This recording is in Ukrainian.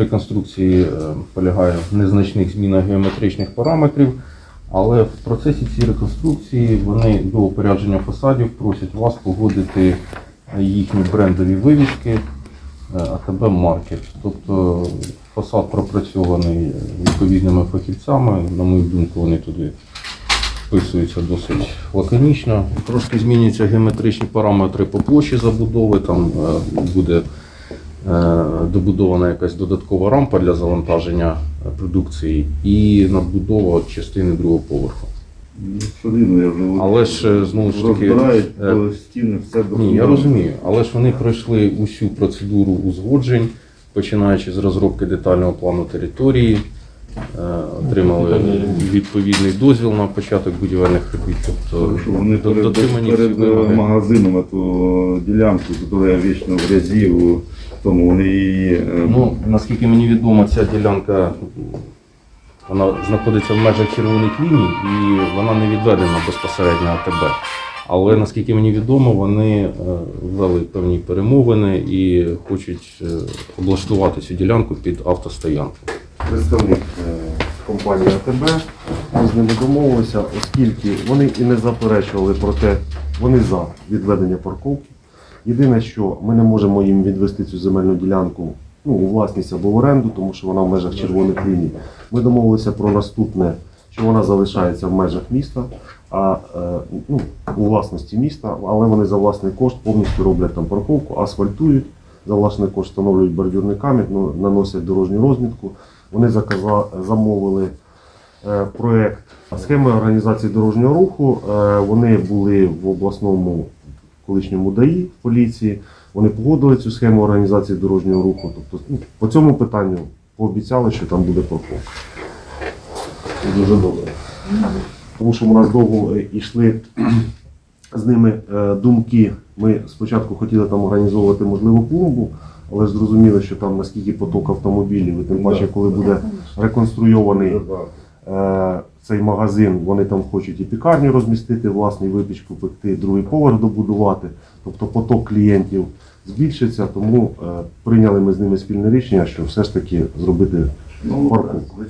реконструкції полягає в незначних змінах геометричних параметрів, але в процесі цієї реконструкції вони до опорядження фасадів просять вас погодити їхні брендові вивіски АТБ Маркет. Тобто фасад пропрацьований відповідними фахівцями, на мою думку, вони туди вписуються досить лаконічно. Трошки змінюються геометричні параметри по площі забудови, там буде добудована якась додаткова рампа для завантаження продукції і надбудова частини другого поверху. Але ж, знову ж таки, стіни, все ні, я розумію, але ж вони пройшли усю процедуру узгоджень, починаючи з розробки детального плану території, отримали відповідний дозвіл на початок будівельних робіт. Тобто вони перед магазином ту ділянку, яка вічно в грязі, тому вони її... Ну, наскільки мені відомо, ця ділянка вона знаходиться в межах червоних ліній і вона не відведена безпосередньо АТБ. Але, наскільки мені відомо, вони ввели певні перемовини і хочуть облаштувати цю ділянку під автостоянку. Представник компанії АТБ, ми з ними домовилися, оскільки вони і не заперечували про те, вони за відведення парковки. Єдине, що ми не можемо їм відвести цю земельну ділянку у власність або в оренду, тому що вона в межах червоних ліній. Ми домовилися про наступне, що вона залишається в межах міста, у власності міста, але вони за власний кошт повністю роблять там парковку, асфальтують, за власний кошт встановлюють бордюрний камінь, наносять дорожню розмітку. Вони замовили проєкт схеми організації дорожнього руху. Вони були в обласному колишньому ДАІ, в поліції. Вони погодили цю схему організації дорожнього руху. Тобто, по цьому питанню пообіцяли, що там буде парковка. Дуже добре. Тому що у нас довго йшли з ними думки. Ми спочатку хотіли там організовувати, можливо, клумбу, але ж зрозуміли, що там наскільки поток автомобілів, і тим паче, коли буде реконструйований цей магазин, вони там хочуть і пікарню розмістити, власний випічку пекти, другий поверх добудувати, тобто поток клієнтів збільшиться, тому прийняли ми з ними спільне рішення, що все ж таки зробити парковку.